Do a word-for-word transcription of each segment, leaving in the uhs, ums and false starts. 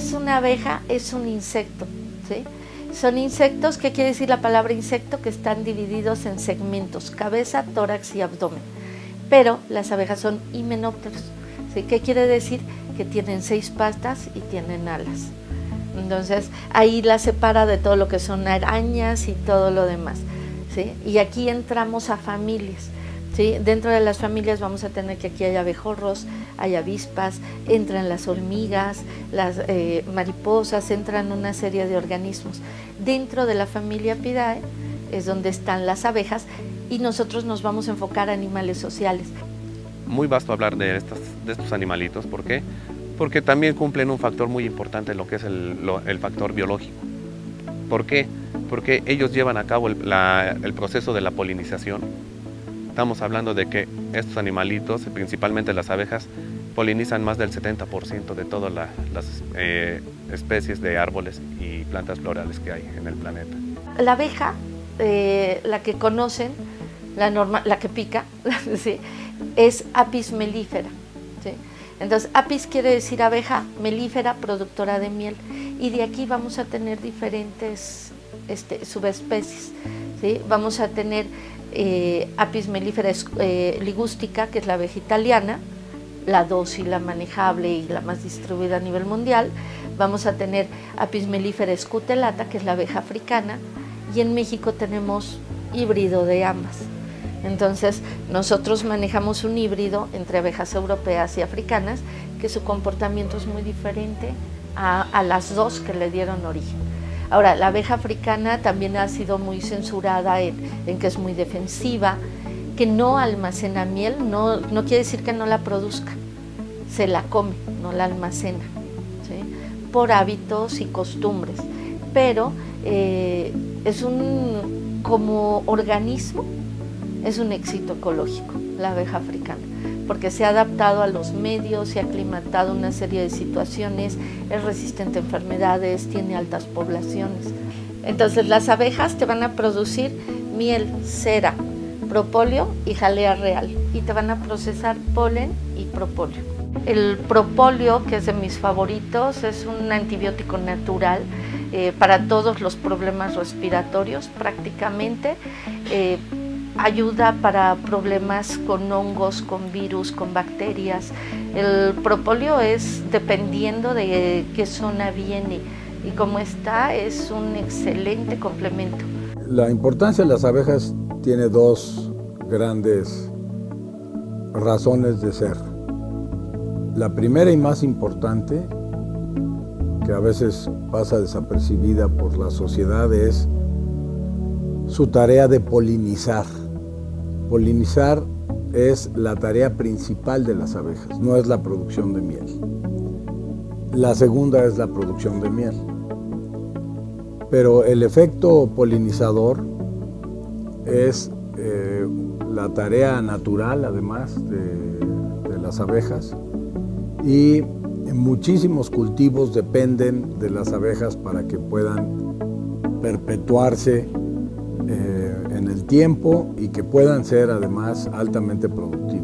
es una abeja? Es un insecto, ¿sí? Son insectos, ¿qué quiere decir la palabra insecto? Que están divididos en segmentos, cabeza, tórax y abdomen. Pero las abejas son himenópteros, ¿sí? ¿Qué quiere decir? Que tienen seis patas y tienen alas. Entonces, ahí la separa de todo lo que son arañas y todo lo demás, ¿sí? Y aquí entramos a familias, ¿sí? Dentro de las familias vamos a tener que aquí hay abejorros, hay avispas, entran las hormigas, las eh, mariposas, entran una serie de organismos. Dentro de la familia Apidae es donde están las abejas y nosotros nos vamos a enfocar a animales sociales. Muy vasto hablar de, estas, de estos animalitos, ¿por qué? Porque también cumplen un factor muy importante en lo que es el, lo, el factor biológico. ¿Por qué? Porque ellos llevan a cabo el, la, el proceso de la polinización. Estamos hablando de que estos animalitos, principalmente las abejas, polinizan más del setenta por ciento de todas la, las eh, especies de árboles y plantas florales que hay en el planeta. La abeja, eh, la que conocen, la, norma, la que pica, ¿sí? Es Apis mellifera, ¿sí? Entonces, Apis quiere decir abeja, melífera, productora de miel. Y de aquí vamos a tener diferentes este, subespecies, ¿sí? Vamos a tener eh, Apis mellifera eh, ligústica, que es la abeja italiana, la dócil, la manejable y la más distribuida a nivel mundial. Vamos a tener Apis mellifera scutellata, que es la abeja africana. Y en México tenemos híbrido de ambas. Entonces, nosotros manejamos un híbrido entre abejas europeas y africanas, que su comportamiento es muy diferente a, a las dos que le dieron origen. Ahora, la abeja africana también ha sido muy censurada en, en que es muy defensiva, que no almacena miel, no, no quiere decir que no la produzca, se la come, no la almacena, ¿sí? Por hábitos y costumbres, pero eh, es un, como organismo, es un éxito ecológico, la abeja africana, porque se ha adaptado a los medios, se ha aclimatado a una serie de situaciones, es resistente a enfermedades, tiene altas poblaciones. Entonces las abejas te van a producir miel, cera, propóleo y jalea real, y te van a procesar polen y propóleo. El propóleo, que es de mis favoritos, es un antibiótico natural eh, para todos los problemas respiratorios prácticamente. Eh, ayuda para problemas con hongos, con virus, con bacterias. El propóleo es dependiendo de qué zona viene y cómo está, es un excelente complemento. La importancia de las abejas tiene dos grandes razones de ser. La primera y más importante, que a veces pasa desapercibida por la sociedad, es su tarea de polinizar. Polinizar es la tarea principal de las abejas, no es la producción de miel. La segunda es la producción de miel. Pero el efecto polinizador es eh, la tarea natural, además, de, de las abejas. Y muchísimos cultivos dependen de las abejas para que puedan perpetuarse eh, en el tiempo y que puedan ser además altamente productivos.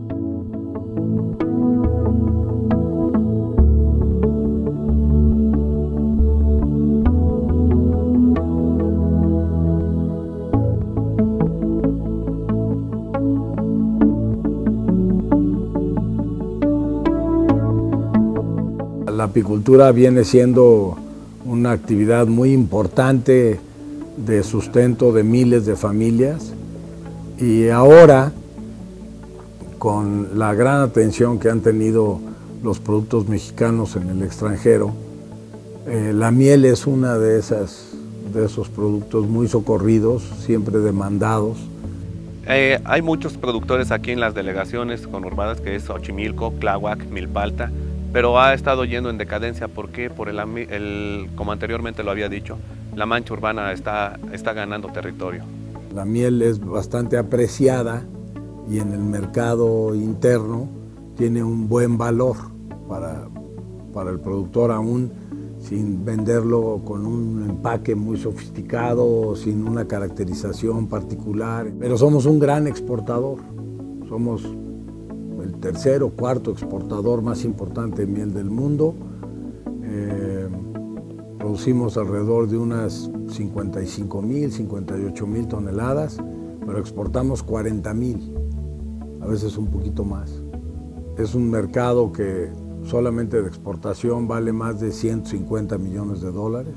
La apicultura viene siendo una actividad muy importante de sustento de miles de familias, y ahora, con la gran atención que han tenido los productos mexicanos en el extranjero, eh, la miel es una de esas, de esos productos muy socorridos, siempre demandados. Eh, hay muchos productores aquí en las delegaciones conurbadas, que es Xochimilco, Tláhuac, Milpalta, pero ha estado yendo en decadencia. ¿Por qué? Por el, el, como anteriormente lo había dicho, la mancha urbana está, está ganando territorio. La miel es bastante apreciada y en el mercado interno tiene un buen valor para, para el productor, aún sin venderlo con un empaque muy sofisticado o sin una caracterización particular. Pero somos un gran exportador, somos el tercer o cuarto exportador más importante de miel del mundo. Eh, producimos alrededor de unas cincuenta y cinco mil, cincuenta y ocho mil toneladas, pero exportamos cuarenta mil, a veces un poquito más. Es un mercado que solamente de exportación vale más de ciento cincuenta millones de dólares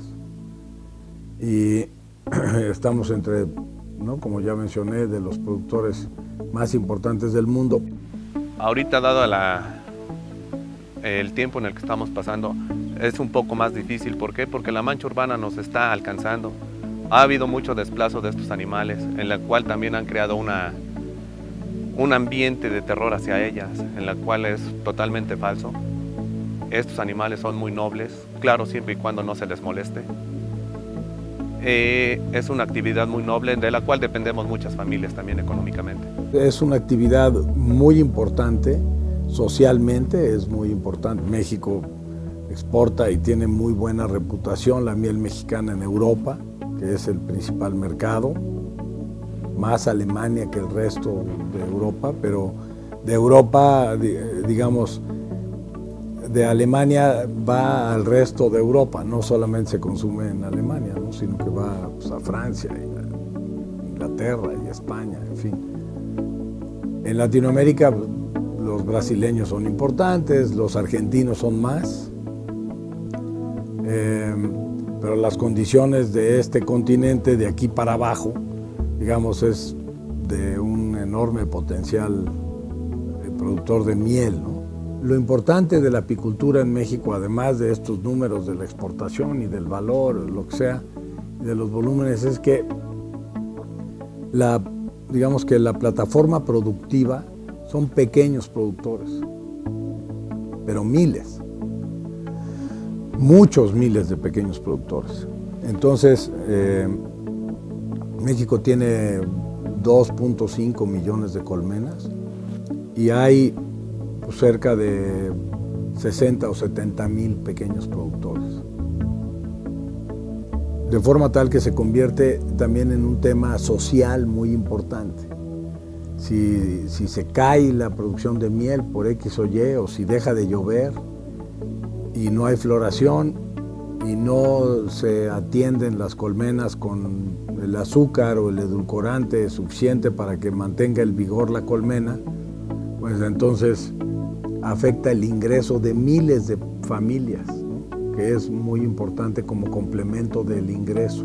y estamos entre, ¿no?, como ya mencioné, de los productores más importantes del mundo. Ahorita, dado la, el tiempo en el que estamos pasando, es un poco más difícil. ¿Por qué? Porque la mancha urbana nos está alcanzando. Ha habido mucho desplazo de estos animales, en la cual también han creado una, un ambiente de terror hacia ellas, en la cual es totalmente falso. Estos animales son muy nobles, claro, siempre y cuando no se les moleste. Eh, es una actividad muy noble, de la cual dependemos muchas familias también económicamente. Es una actividad muy importante, socialmente es muy importante. México exporta y tiene muy buena reputación la miel mexicana en Europa, que es el principal mercado, más Alemania que el resto de Europa, pero de Europa, digamos, de Alemania va al resto de Europa, no solamente se consume en Alemania, ¿no?, sino que va, pues, a Francia, y a Inglaterra y a España, en fin. En Latinoamérica los brasileños son importantes, los argentinos son más, eh, pero las condiciones de este continente, de aquí para abajo, digamos, es de un enorme potencial productor de miel, ¿no? Lo importante de la apicultura en México, además de estos números de la exportación y del valor, lo que sea, y de los volúmenes, es que la, digamos que la plataforma productiva son pequeños productores, pero miles, muchos miles de pequeños productores. Entonces, eh, México tiene dos punto cinco millones de colmenas y hay pues, cerca de sesenta o setenta mil pequeños productores. De forma tal que se convierte también en un tema social muy importante. Si, si se cae la producción de miel por X o Y, o si deja de llover y no hay floración y no se atienden las colmenas con el azúcar o el edulcorante suficiente para que mantenga el vigor la colmena, pues entonces afecta el ingreso de miles de familias, ¿no?, que es muy importante como complemento del ingreso.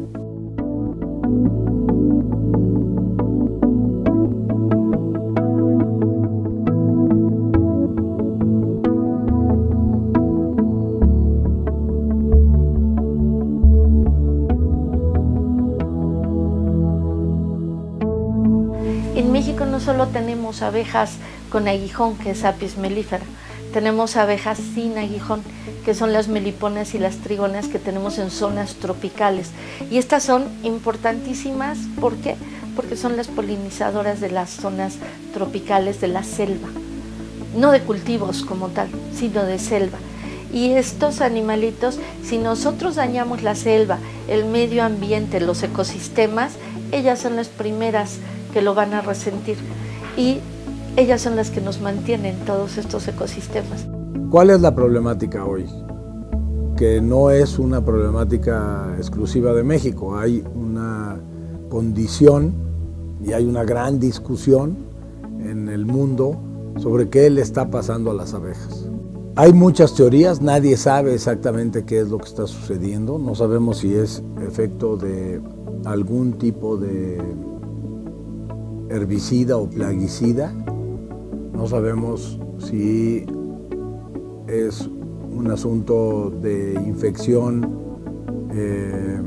En México no solo tenemos abejas con aguijón, que es Apis mellifera, tenemos abejas sin aguijón, que son las meliponas y las trigonas que tenemos en zonas tropicales. Y estas son importantísimas, ¿por qué? Porque son las polinizadoras de las zonas tropicales de la selva, no de cultivos como tal, sino de selva. Y estos animalitos, si nosotros dañamos la selva, el medio ambiente, los ecosistemas, ellas son las primeras que lo van a resentir y ellas son las que nos mantienen todos estos ecosistemas. ¿Cuál es la problemática hoy? Que no es una problemática exclusiva de México, hay una condición y hay una gran discusión en el mundo sobre qué le está pasando a las abejas. Hay muchas teorías, nadie sabe exactamente qué es lo que está sucediendo, no sabemos si es efecto de algún tipo de herbicida o plaguicida, no sabemos si es un asunto de infección eh,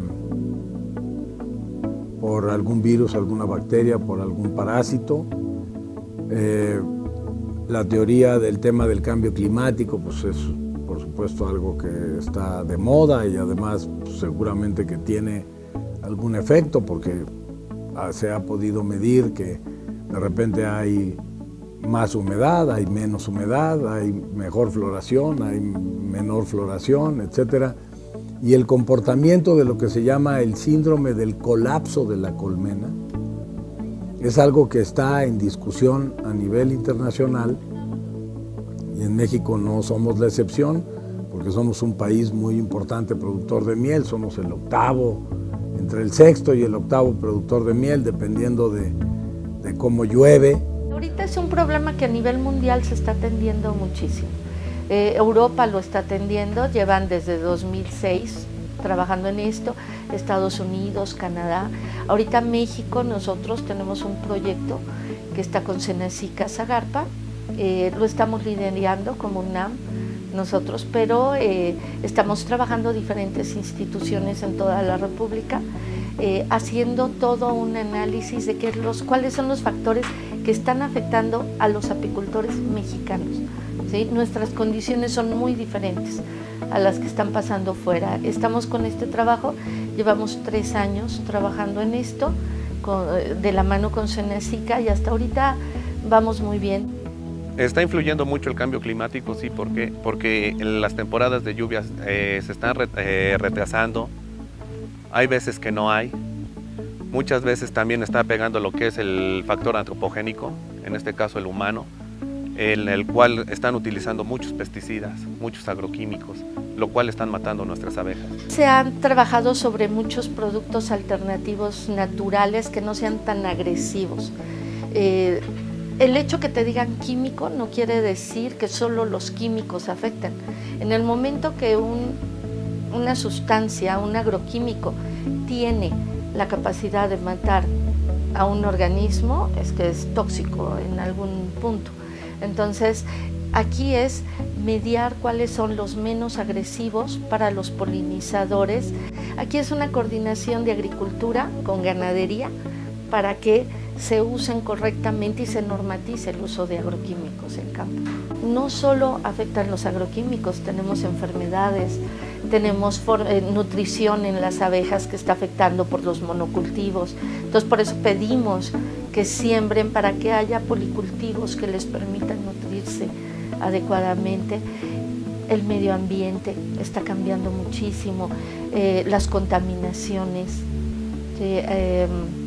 por algún virus, alguna bacteria, por algún parásito. Eh, la teoría del tema del cambio climático, pues es por supuesto algo que está de moda y además pues, seguramente que tiene algún efecto porque se ha podido medir que de repente hay más humedad, hay menos humedad, hay mejor floración, hay menor floración, etcétera. Y el comportamiento de lo que se llama el síndrome del colapso de la colmena es algo que está en discusión a nivel internacional y en México no somos la excepción porque somos un país muy importante productor de miel, somos el octavo, entre el sexto y el octavo productor de miel, dependiendo de, de cómo llueve. Ahorita es un problema que a nivel mundial se está atendiendo muchísimo. Eh, Europa lo está atendiendo, llevan desde dos mil seis trabajando en esto, Estados Unidos, Canadá. Ahorita México, nosotros tenemos un proyecto que está con Senacica Zagarpa, eh, lo estamos liderando como UNAM nosotros, pero eh, estamos trabajando diferentes instituciones en toda la República, eh, haciendo todo un análisis de qué los, cuáles son los factores que están afectando a los apicultores mexicanos. ¿Sí? Nuestras condiciones son muy diferentes a las que están pasando fuera. Estamos con este trabajo, llevamos tres años trabajando en esto, con, de la mano con Senacica, y hasta ahorita vamos muy bien. Está influyendo mucho el cambio climático, sí, ¿por qué? Porque las temporadas de lluvias eh, se están re, eh, retrasando, hay veces que no hay, muchas veces también está pegando lo que es el factor antropogénico, en este caso el humano, en el cual están utilizando muchos pesticidas, muchos agroquímicos, lo cual están matando nuestras abejas. Se han trabajado sobre muchos productos alternativos naturales que no sean tan agresivos. Eh, el hecho que te digan químico no quiere decir que solo los químicos afectan. En el momento que un, una sustancia, un agroquímico, tiene la capacidad de matar a un organismo, es que es tóxico en algún punto. Entonces, aquí es mediar cuáles son los menos agresivos para los polinizadores. Aquí es una coordinación de agricultura con ganadería para que se usen correctamente y se normatice el uso de agroquímicos en campo. No solo afectan los agroquímicos, tenemos enfermedades, tenemos eh, nutrición en las abejas que está afectando por los monocultivos. Entonces, por eso pedimos que siembren para que haya policultivos que les permitan nutrirse adecuadamente. El medio ambiente está cambiando muchísimo, eh, las contaminaciones, ¿sí? eh,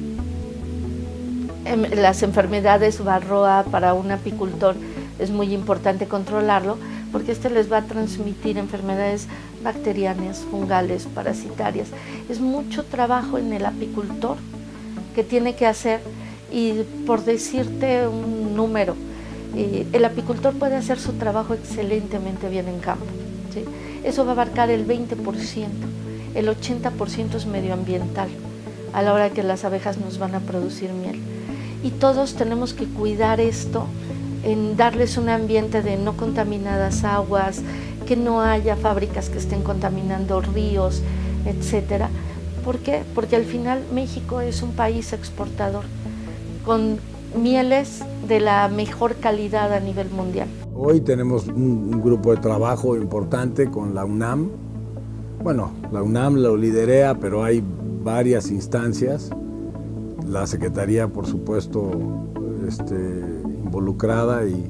las enfermedades varroa para un apicultor es muy importante controlarlo, porque este les va a transmitir enfermedades bacterianas, fungales, parasitarias. Es mucho trabajo en el apicultor que tiene que hacer, y por decirte un número, eh, el apicultor puede hacer su trabajo excelentemente bien en campo, ¿sí? Eso va a abarcar el veinte por ciento, el ochenta por ciento es medioambiental, a la hora que las abejas nos van a producir miel. Y todos tenemos que cuidar esto, en darles un ambiente de no contaminadas aguas, que no haya fábricas que estén contaminando ríos, etcétera. ¿Por qué? Porque al final México es un país exportador, con mieles de la mejor calidad a nivel mundial. Hoy tenemos un, un grupo de trabajo importante con la UNAM. Bueno, la UNAM lo liderea, pero hay varias instancias. La Secretaría, por supuesto, este, involucrada y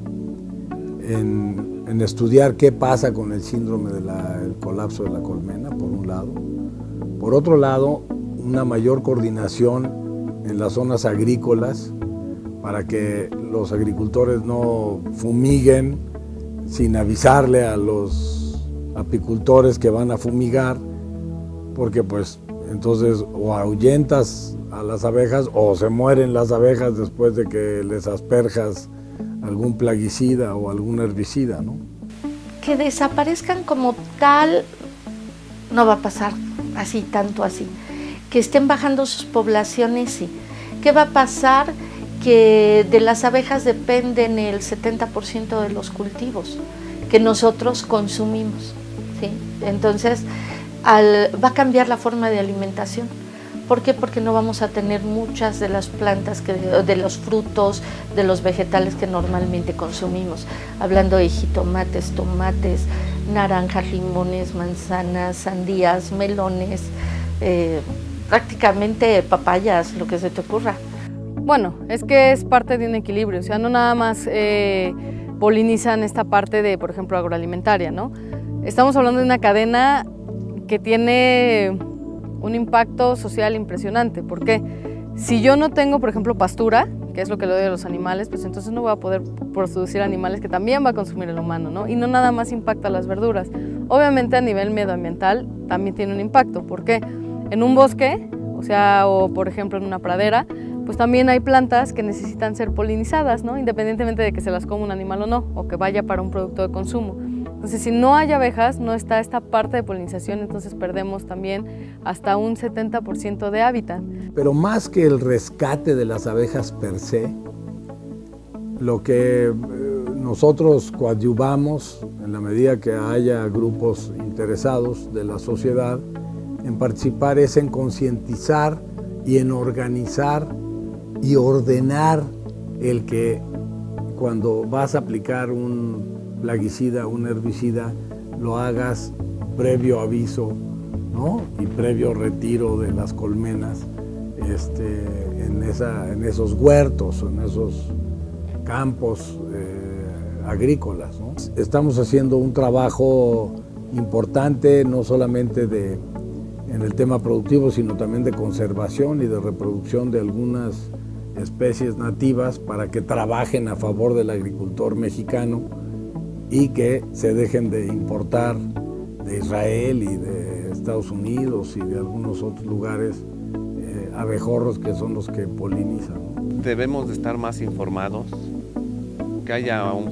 en, en estudiar qué pasa con el síndrome del colapso de la colmena, por un lado. Por otro lado, una mayor coordinación en las zonas agrícolas para que los agricultores no fumiguen sin avisarle a los apicultores que van a fumigar, porque pues entonces o ahuyentas a las abejas o se mueren las abejas después de que les asperjas algún plaguicida o algún herbicida, ¿no? Que desaparezcan como tal no va a pasar así, tanto así. Que estén bajando sus poblaciones, sí. ¿Qué va a pasar? Que de las abejas dependen el setenta por ciento de los cultivos que nosotros consumimos, ¿sí? Entonces, al, va a cambiar la forma de alimentación. ¿Por qué? Porque no vamos a tener muchas de las plantas, que, de los frutos, de los vegetales que normalmente consumimos. Hablando de jitomates, tomates, naranjas, limones, manzanas, sandías, melones, eh, prácticamente papayas, lo que se te ocurra. Bueno, es que es parte de un equilibrio, o sea, no nada más eh, polinizan esta parte de, por ejemplo, agroalimentaria, ¿no? Estamos hablando de una cadena que tiene un impacto social impresionante. ¿Por qué? Si yo no tengo, por ejemplo, pastura, que es lo que le doy a los animales, pues entonces no voy a poder producir animales que también va a consumir el humano, ¿no? Y no nada más impacta las verduras. Obviamente a nivel medioambiental también tiene un impacto. ¿Por qué? En un bosque, o sea, o por ejemplo en una pradera, pues también hay plantas que necesitan ser polinizadas, ¿no? Independientemente de que se las coma un animal o no, o que vaya para un producto de consumo. Entonces, si no hay abejas, no está esta parte de polinización, entonces perdemos también hasta un setenta por ciento de hábitat. Pero más que el rescate de las abejas per se, lo que nosotros coadyuvamos, en la medida que haya grupos interesados de la sociedad, en participar es en concientizar y en organizar y ordenar el que cuando vas a aplicar un plaguicida, un herbicida, lo hagas previo aviso, ¿no? Y previo retiro de las colmenas este, en, esa, en esos huertos, en esos campos eh, agrícolas, ¿no? Estamos haciendo un trabajo importante, no solamente de, en el tema productivo, sino también de conservación y de reproducción de algunas especies nativas para que trabajen a favor del agricultor mexicano y que se dejen de importar de Israel y de Estados Unidos y de algunos otros lugares eh, abejorros que son los que polinizan. Debemos de estar más informados, que haya un,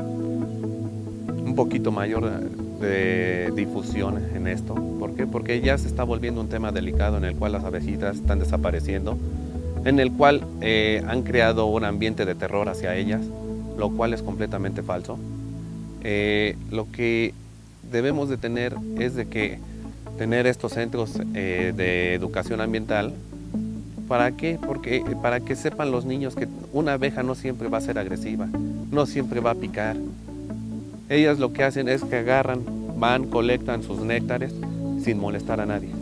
un poquito mayor de difusión en esto. ¿Por qué? Porque ya se está volviendo un tema delicado en el cual las abejitas están desapareciendo, en el cual eh, han creado un ambiente de terror hacia ellas, lo cual es completamente falso. Eh, lo que debemos de tener es de que tener estos centros eh, de educación ambiental. ¿Para qué? Porque para que sepan los niños que una abeja no siempre va a ser agresiva, no siempre va a picar. Ellas lo que hacen es que agarran, van, colectan sus néctares sin molestar a nadie.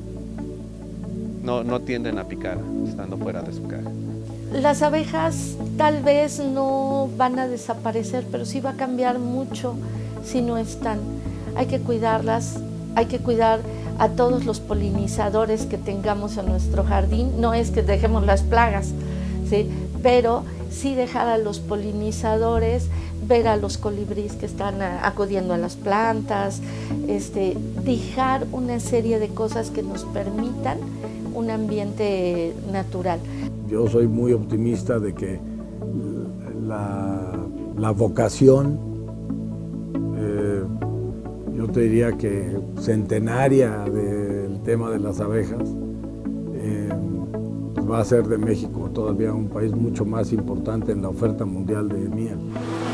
No, no tienden a picar estando fuera de su caja. Las abejas tal vez no van a desaparecer, pero sí va a cambiar mucho si no están. Hay que cuidarlas, hay que cuidar a todos los polinizadores que tengamos en nuestro jardín. No es que dejemos las plagas, ¿sí? Pero sí dejar a los polinizadores, ver a los colibríes que están acudiendo a las plantas, este, dejar una serie de cosas que nos permitan un ambiente natural. Yo soy muy optimista de que la, la vocación, eh, yo te diría que centenaria del tema de las abejas, eh, pues va a hacer de México todavía un país mucho más importante en la oferta mundial de miel.